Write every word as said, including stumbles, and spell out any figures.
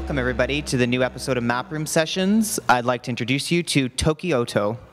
welcome everybody to the new episode of Map Room Sessions. I'd like to introduce you to Toki Oto.